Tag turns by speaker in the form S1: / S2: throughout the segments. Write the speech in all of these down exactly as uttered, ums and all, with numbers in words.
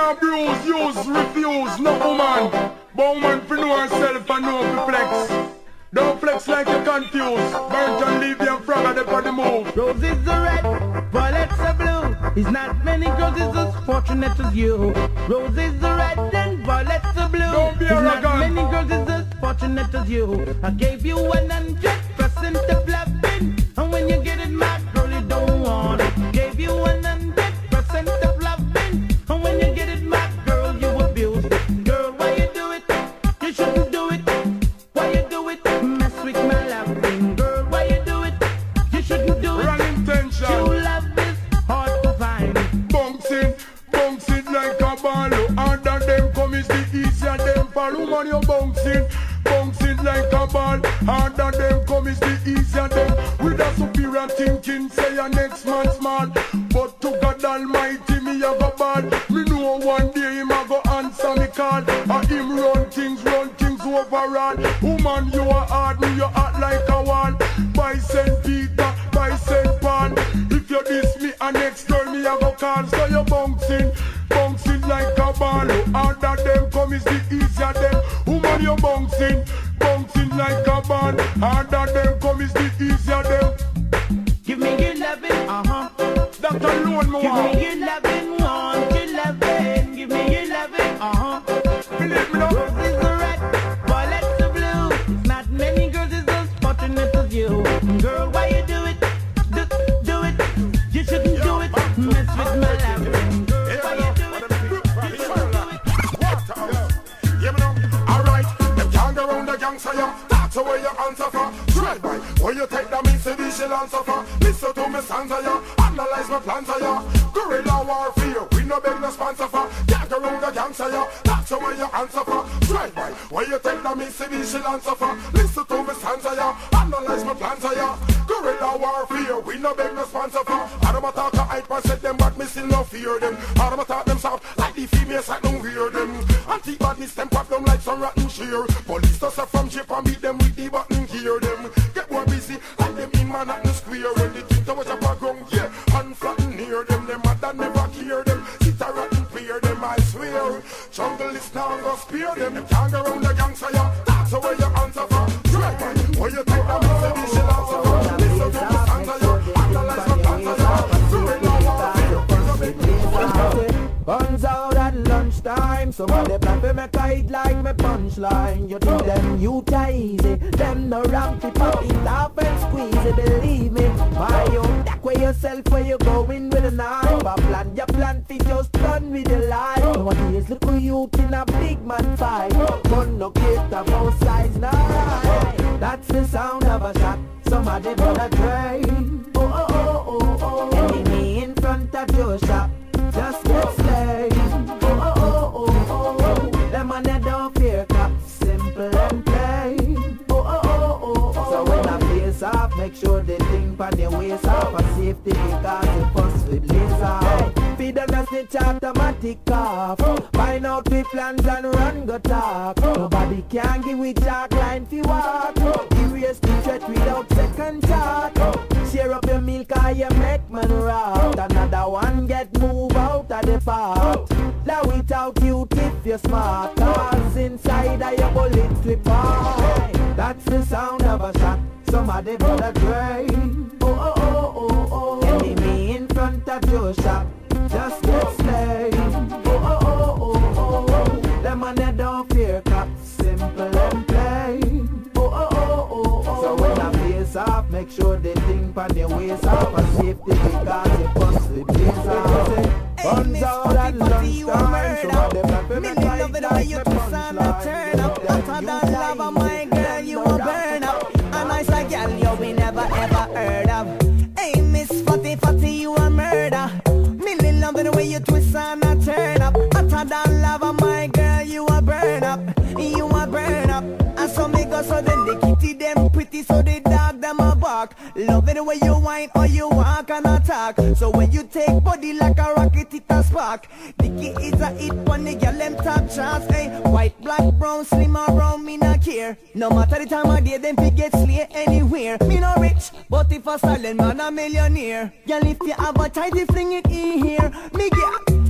S1: can't bruise, use, refuse, no woman. But woman for know herself and know to flex. Don't flex like you're confused. Barrington, Levy and Fragga, they for the move.
S2: Roses are red, violets are blue. It's not many girls is as fortunate as you. Roses are red and violets are blue.
S1: Don't be
S2: it's
S1: arrogant.
S2: Not many girls is as fortunate as you. I gave you one hundred percent of loving, and when you get it mad, girl, you don't want it. Gave you one hundred percent of loving, and when you get it mad, girl, you abuse it. Girl, why you do it? You shouldn't do it. Why you do it? Mess with my loving. Girl, why you do it? You shouldn't do it.
S1: Wrong intention.
S2: True love is hard to find.
S1: Bouncing, bouncing like a ball. Harder them come is the easier them fall. Woman, you bouncing, bouncing like a ball. Harder them come is the easier them. With a superior thinking, say your next man small. But to God Almighty, me a go bad. Me know one day him a go answer me call. A him run things, run things overall. Woman, you are hard, me you act like a wall. By Saint Peter, by Saint Paul. If you diss me, a next girl me a go call. So you bouncing, bouncing like a ball. Harder them come is the easier them. Woman, you bouncing, bouncing like a ball. Harder them come is the easier them.
S2: Give me your loving, uh-huh.
S1: That alone, me
S2: Give
S1: want.
S2: me your loving, want your loving. Give me your loving, uh-huh.
S1: Believe me now.
S2: Roses are red, violets are blue. It's not many girls is as fortunate as you. Girl, why you do it? Do, do it. You shouldn't do it. Mess with my loving. Girl, why you do it? You shouldn't do it.
S3: Yeah, me know. Alright, them can't go round the gangster, yeah. That's the way you answer for. Drive by, where you take them into the shell answer for. Listen to me stanza, yeah. Analyze my plans, yeah. Guerrilla warfare, we no beg no sponsor for. Can't go round the gangster, yeah. That's the way you answer for. Drive by, where you take them into the shell answer for. Listen to me stanza, yeah. Analyze my plans, yeah. Guerrilla warfare, we no beg no sponsor for. Adam attack a hype and set them back, me still no fear them. Adam attack them soft like the females, I don't hear them. Anti-badness, them pop them like some rotten shear. Police does from chip and beat them with the button, hear them. Get more busy like them in Manhattan Square. When they think they was a background, yeah. And flatten near them, them mother never hear them. Sit a rotten clear them, I swear. Jungle is now gonna spear them. Them can't go round the gangster, yeah. That's the way you answer for. Drive by, where you take them, it's a dish answer for. Listen to the stanza, yeah. Analyze my plans, yeah. Guerrilla warfare.
S4: Guns out at lunchtime. Somebody plan to make a hit like me punchline. You think them you easy, them no ramp it up, it up and squeeze it. Believe me, my own that way yourself where you going with a knife. But plan your plan fi just done with your life. Nowadays look who you in a big man fight. Gun no get of both sides now. Right. That's the sound of a shot. Somebody gonna train. Oh oh oh oh oh. Enemy in front of your shop. Just get slayed. Oh oh oh oh oh. Them on that don't fear cops. Simple and plain. Oh oh oh oh oh. So when I face off, make sure they think on their waist off. For safety because it fuss with blaze off. Feed them a snitch automatic off. Find out the plans and run go talk. Nobody can give with jack line fi walk. Erase the threat without second thought. Share up your milk or you make man rot. Another one get move out of the pot. Now without you tip you're smart. Cause inside of your bullet slip off. That's the sound of a shot. Somebody gonna drain. Oh oh oh oh oh. Enemy in front of your shop. Just get slayed. Oh oh oh oh oh. Them on they don't fear cops. Simple and plain. Oh oh oh oh oh. So when I face off, make sure they think on their ways off. For safety because it fuss with blaze off. Guns out at lunchtime. So what them not for me love it how you twist and turn up. Hotter than lava, my girl, you a burn up. A nice like girl you we never ever heard of. Hey Miss Fatty Fatty, you a murder. Millie love it the way you twist and turn up. Hotter than lava, my girl, you a burn up. You a burn up. And so me go so then the kitty them pretty, so the dog them a bark. Love it the way you whine or you walk and attack. So when you take body like a rocket, it a spark. Dicky is a hit when the girl them top chance. Hey, white, black, brown, slim or brown, me not care. No matter the time of day, them fi get slay anywhere. Me no rich, but if a silent man a millionaire. Girl, if you have a tidy, fling it in here. Me get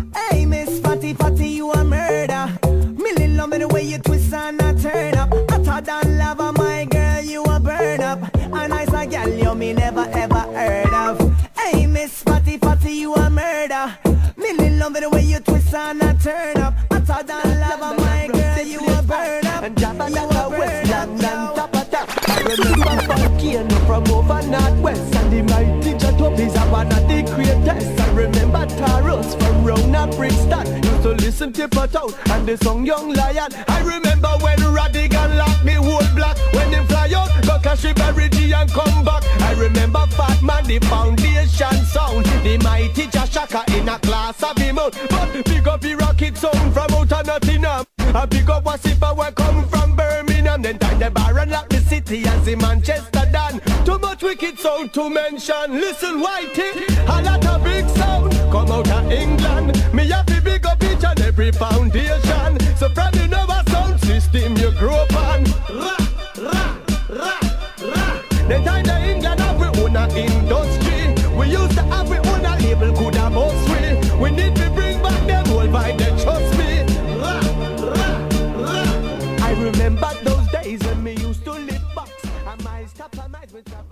S4: Hey, Miss Fatty Fatty, you a murder. Million love the way you twist and I turn up. Hotter than lava, my girl, you a burn up. A nice a girl you me never ever heard of. Hey, Miss Fatty Fatty, you a murder. Million love the way you twist and I turn up. Hotter than lava, my girl, you a burn up.
S5: And Jabba like a West London top of top. I remember Falcon from over Northwest. And the mighty Jatop is a one of the greatest. I remember Taros from round at Brixton. Used to listen to Paton and the song Young Lion. I remember when Radigan locked me whole block. When they fly out, go cash it Barrington and come back. I remember Fat Man, the foundation sound. The mighty Jashaka in a class of him out. But pick up the rocket sound from out of Nottingham. I pick up Wasipa where come from Birmingham. Then time the bar and lock the city as in Manchester done. Too much wicked sound to mention. Listen, Whitey, a lot of big sound come out of England. Me have to big up each and every foundation. So from the Nova sound system you grow up on. Ra, ra, ra, ra. Then time the England have we own a industry. We used to have we own a label could have us we. We need to bring back them whole vibe, they trust me. Ra, ra, ra. I remember those days when me used to live box. And my stop and my